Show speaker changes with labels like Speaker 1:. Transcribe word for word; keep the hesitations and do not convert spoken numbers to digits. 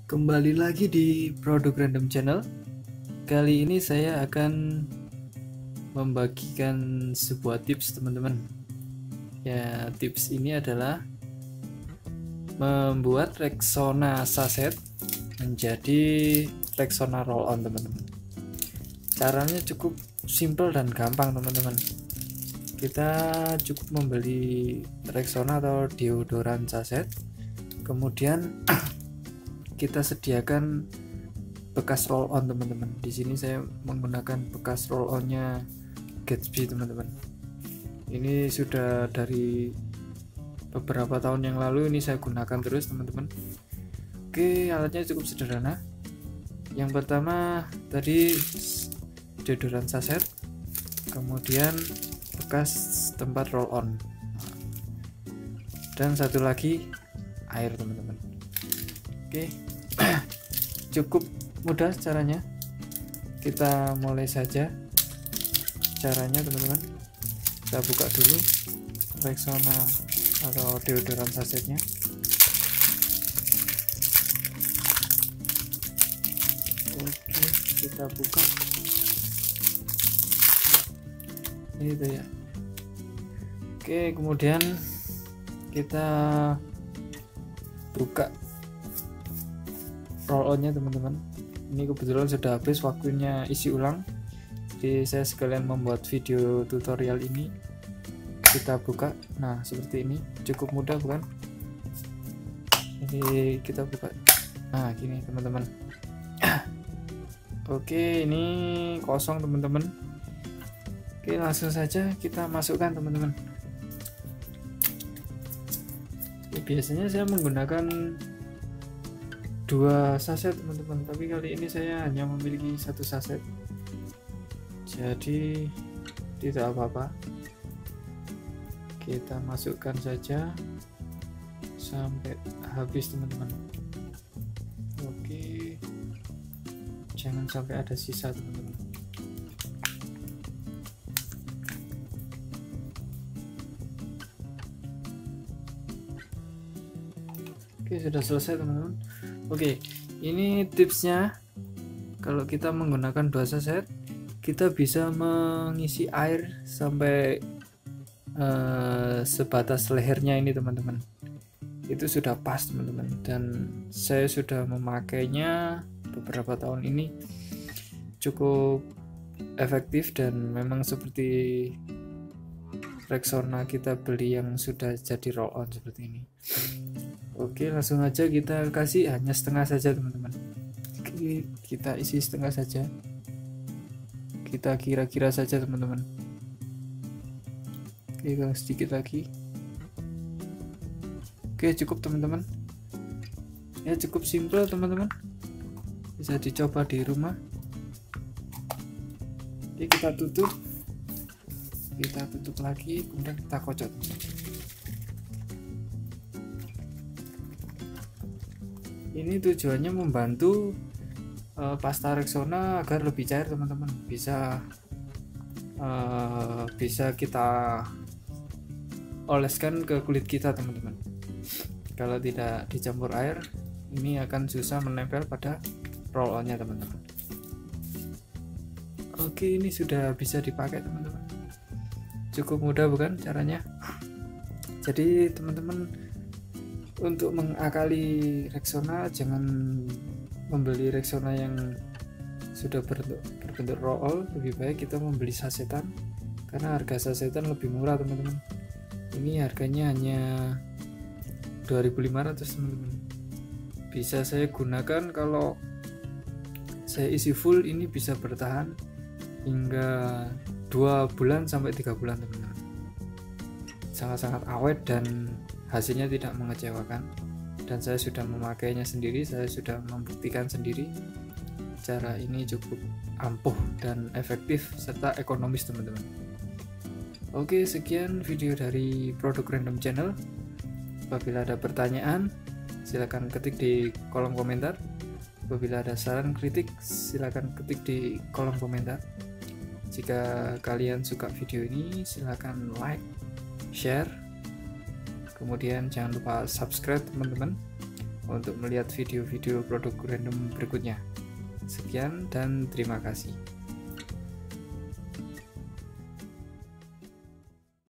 Speaker 1: Kembali lagi di Produk Random Channel. Kali ini saya akan membagikan sebuah tips teman-teman. Ya, tips ini adalah membuat Rexona saset menjadi Rexona roll on teman-teman. Caranya cukup simple dan gampang teman-teman. Kita cukup membeli Rexona atau deodoran saset, kemudian kita sediakan bekas roll on teman-teman. Di sini saya menggunakan bekas roll onnya Gatsby teman-teman. Ini sudah dari beberapa tahun yang lalu ini saya gunakan terus teman-teman. Oke, alatnya cukup sederhana. Yang pertama tadi deodoran saset, kemudian bekas tempat roll on, dan satu lagi air teman-teman. Oke, cukup mudah caranya. Kita mulai saja caranya teman-teman. Kita buka dulu Rexona atau deodoran sasetnya. Oke, kita buka itu ya. Oke, kemudian kita buka roll onnya teman-teman. Ini kebetulan sudah habis waktunya isi ulang, jadi saya sekalian membuat video tutorial ini. Kita buka, nah seperti ini, cukup mudah bukan? Jadi kita buka, nah gini teman-teman. Oke, ini kosong teman-teman. Oke, langsung saja kita masukkan teman-teman. Biasanya saya menggunakan dua saset teman-teman, tapi kali ini saya hanya memiliki satu saset, jadi tidak apa-apa, kita masukkan saja sampai habis teman-teman. Oke, jangan sampai ada sisa teman-teman. Oke, sudah selesai teman-teman. Oke, ini tipsnya. Kalau kita menggunakan dua saset, kita bisa mengisi air sampai uh, sebatas lehernya ini teman-teman. Itu sudah pas teman-teman, dan saya sudah memakainya beberapa tahun ini, cukup efektif dan memang seperti Rexona kita beli yang sudah jadi roll on seperti ini. Oke, langsung aja kita kasih hanya setengah saja teman-teman. Oke, kita isi setengah saja, kita kira-kira saja teman-teman. Oke, yang sedikit lagi. Oke, cukup teman-teman. Ya, cukup simple teman-teman, bisa dicoba di rumah. Oke, kita tutup, kita tutup lagi, kemudian kita kocok. Ini tujuannya membantu uh, pasta Rexona agar lebih cair teman-teman. Bisa uh, bisa kita oleskan ke kulit kita teman-teman. Kalau tidak dicampur air, ini akan susah menempel pada roll onnya teman-teman. Oke, ini sudah bisa dipakai teman-teman. Cukup mudah bukan caranya? Jadi teman-teman, untuk mengakali Rexona, jangan membeli Rexona yang sudah berbentuk, berbentuk roll, lebih baik kita membeli sasetan, karena harga sasetan lebih murah teman-teman. Ini harganya hanya dua ribu lima ratus teman-teman. Bisa saya gunakan kalau saya isi full, ini bisa bertahan hingga dua bulan sampai tiga bulan teman-teman. Sangat-sangat awet dan hasilnya tidak mengecewakan, dan saya sudah memakainya sendiri, saya sudah membuktikan sendiri. Cara ini cukup ampuh dan efektif serta ekonomis teman-teman. Oke, sekian video dari Produk Random Channel. Apabila ada pertanyaan, silakan ketik di kolom komentar. Apabila ada saran kritik, silakan ketik di kolom komentar. Jika kalian suka video ini, silakan like, share, kemudian jangan lupa subscribe teman-teman. untuk melihat video-video produk random berikutnya. Sekian dan terima kasih.